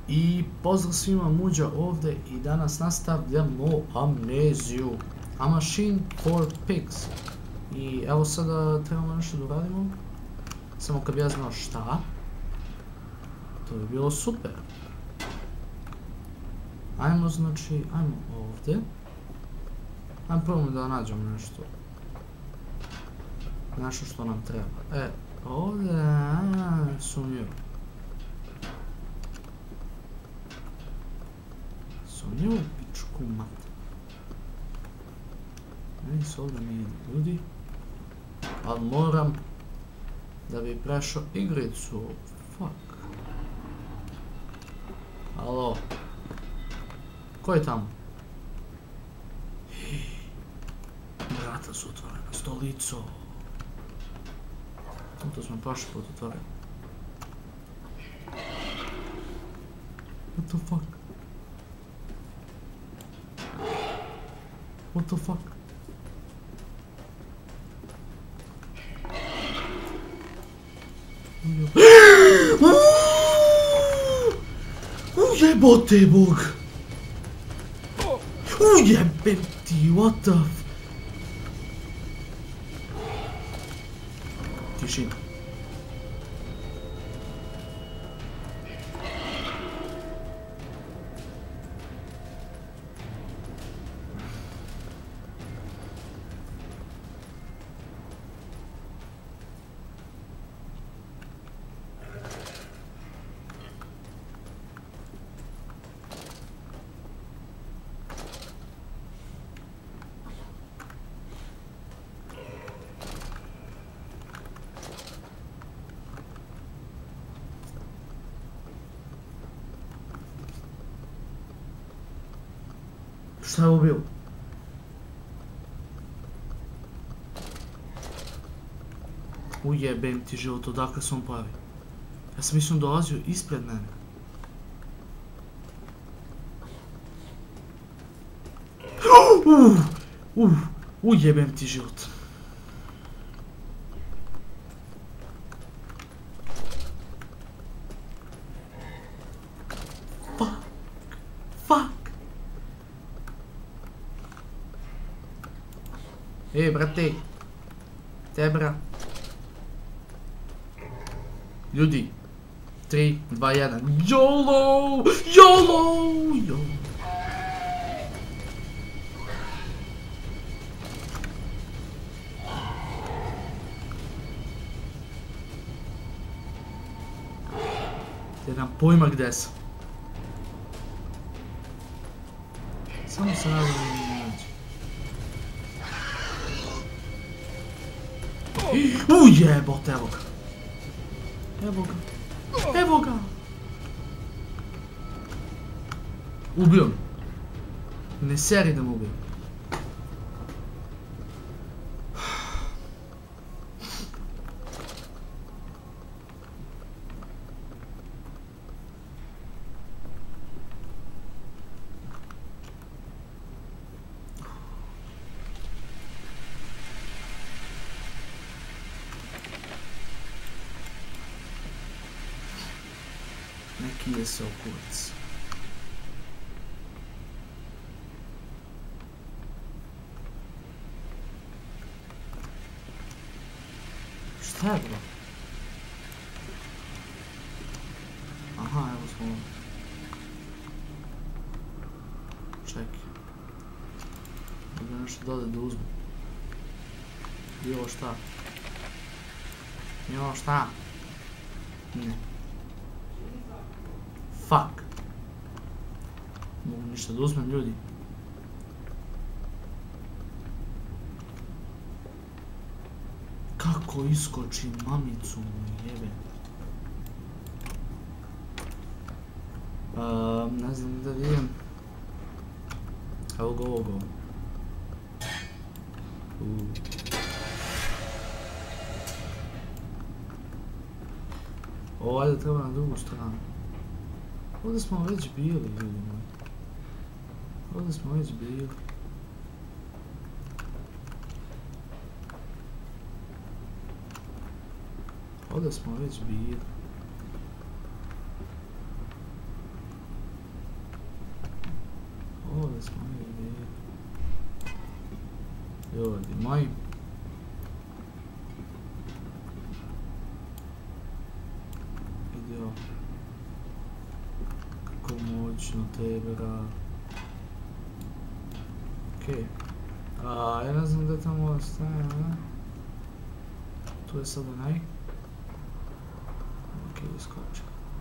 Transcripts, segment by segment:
I pozdrav svima, Muđa ovdje i danas nastavljamo Amneziju. A Machine for Pigs. I evo sada trebamo nešto da uradimo. Samo kad bi ja znao šta. To bi bilo super. Ajmo znači, ajmo ovdje. Ajmo probamo da nađemo nešto. Nešto što nam treba. Ovdje, sumnjivo. Sumnjivo pičku mat. Meni se ovdje ne ide ljudi. Ali moram da bi prešao igricu. Fuck. Alo. Ko je tamo? Vrata su otvorena, stolico. To smo prošli put otvorili. What the fuck? What the fuck? Ujebote bog! Ujebem ti, what the f... Tišina. Šta je ovo bilo? Ujebem ti život, odakle se on pojavi. Ja sam mislim dolazio ispred mene. Ujebem ti život. Brate, tebra. Ljudi, 3, 2, 1, YOLO! YOLO! YOLO! Nemam pojma gdje sam. Samo se nadam da mi nađe. Ujebote, evo ga. Evo ga. Evo ga. Ubio me. Ne seri da me ubio. Neki je se okurac. Šta je bro? Aha, evo smo ovdje. Čekaj. Možda nešto dode da uzmu. Bilo šta? Bilo šta? Ne. Fuck. Mogu ništa da uzmem ljudi. Kako iskoči mamicu mu jebe. Ne znam da vidim. Evo go, ovo go. Ovo ajde treba na drugu stranu. Ovdje smo već bili, ljudi moji. Ovdje smo već bili. Ovdje smo već bili. smo ljudi moji. Vidio kako moćno tebera. Okej. Ja ne znam gdje tamo ostaje, tu je sad onaj. Okej, iskoči.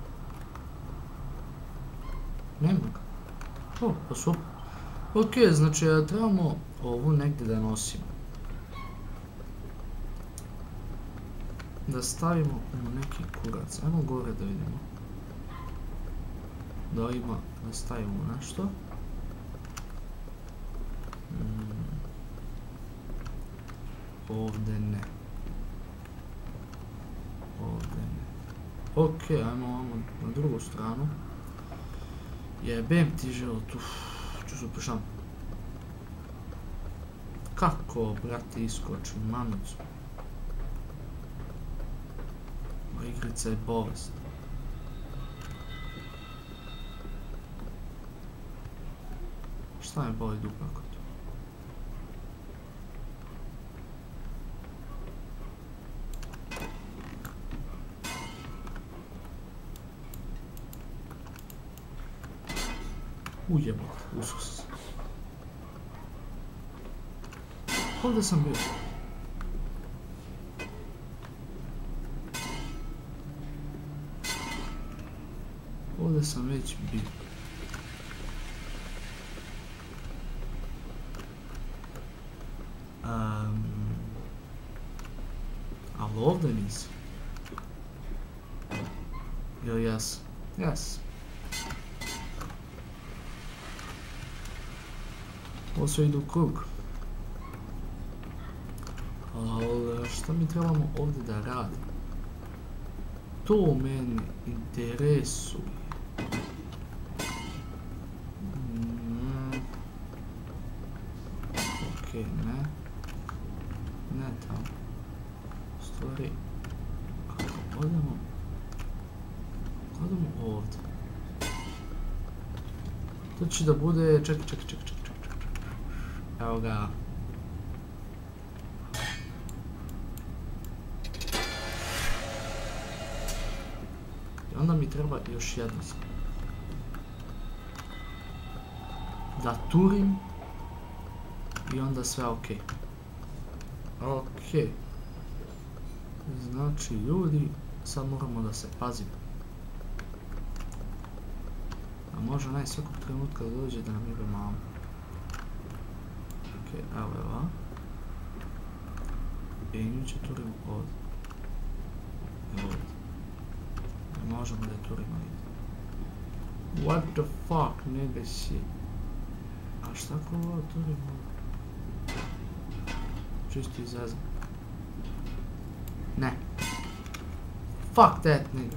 Nema ga. Pa super. Okej, znači trebamo ovu negdje da nosimo. Da stavimo u neki kurac. Ajmo gore da vidimo. Da ima, da stavimo nešto. Ovdje ne. Ovdje ne. Okej, ajmo ovamo na drugu stranu. Jebem ti život, ću se upišam. Kako, brate, iskočim mamicu? Ova igrica je bolest. Šta me boli dupa kod to? Ujebot, usus. Ovdje sam bio. Ovdje sam već bio. Ali ovdje nisam. Ili jes? Jes. Ovo sve ide u krug. Ali šta mi trebamo ovdje da radimo? To mene interesuje. Okej, ne. Ne tamo. Stvari. Ako odemo ovdje. To će da bude... Čekaj. Evo ga. I onda mi treba još jedno. Da turim. I onda sve okej. Okej. Znači ljudi, sad moramo da se pazimo. A može onaj svakog trenutka da dođe da nam jebe mamu. Okej, evo je ova. I nju će turimo ovdje. Evo ovdje. Ne možemo da je turimo ovdje. What the fuck, nigga shit. A šta ko ovo turimo ovdje? Čisto izazam. Ne. Fuck that, nigga.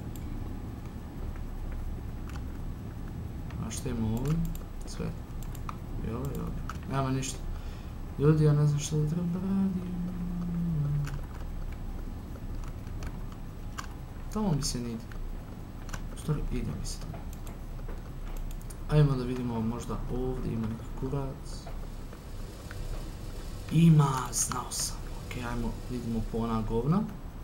A što ima ovdje? Sve. I ovo. Nema ništa. Ljudi, ja ne znam što da treba da radim. Tamo mi se ne ide. U stvari, ide mi se tamo. Ajmo da vidimo, možda ovdje ima neki kurac. Ima, znao sam. Okej, ajmo, vidimo po ona govna.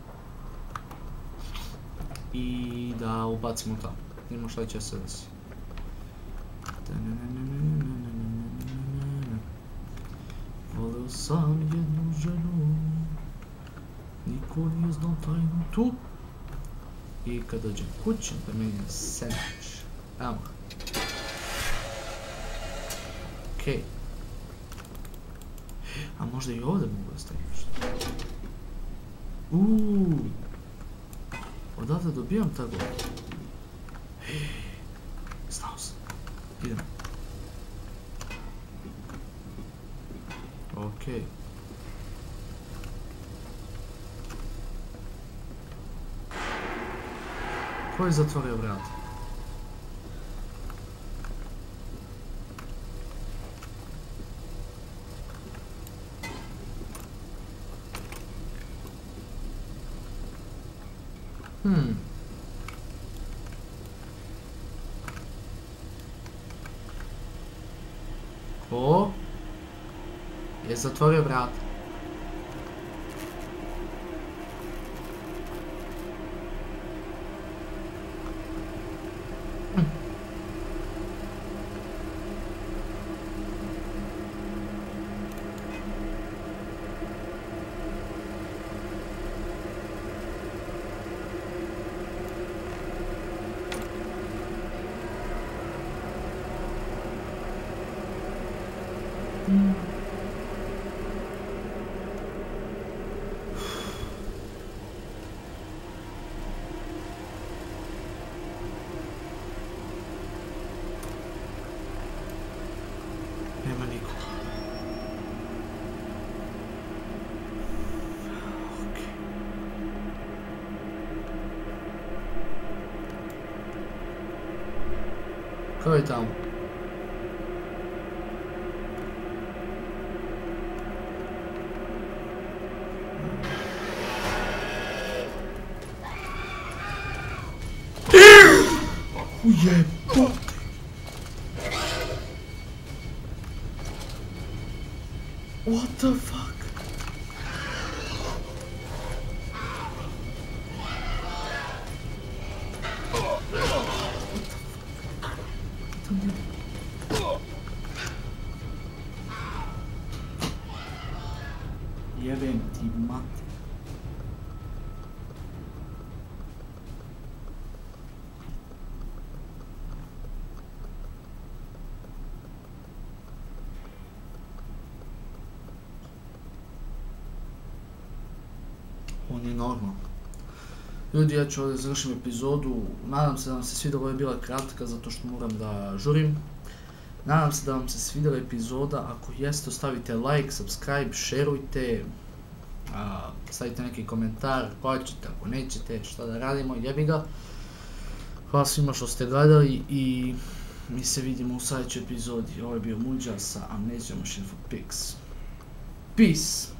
I da ubacimo tamo. Vidimo šta će se desiti. Voleo sam jednu ženu, niko nije znao tajnu tu. I kad dođem kući, da meni je sandvič. Evo. Okej. A možda i ovdje mogu da stavim nešto. Odavde dobijam ta govna. Znao sam. Idemo. Okej. Ko je zatvorio vrata? O, je zatvorio vrata. Nema niko. Okej. Ko je tamo? Ujebote! What the fuck? Jebem ti mati. On je normalno. Ljudi, ja ću ovdje završim epizodu. Nadam se da vam se svidjelo, ovo je bila kratka zato što moram da žurim. Nadam se da vam se svidjela epizoda. Ako jeste, ostavite like, subscribe, šerujte. Stavite neki komentar, ako ćete, ako nećete, šta da radimo, jebi ga. Hvala svima što ste gledali i mi se vidimo u sljedećoj epizodi. Ovo je bio Muđa sa Amnesia Machine for Pigs. Peace!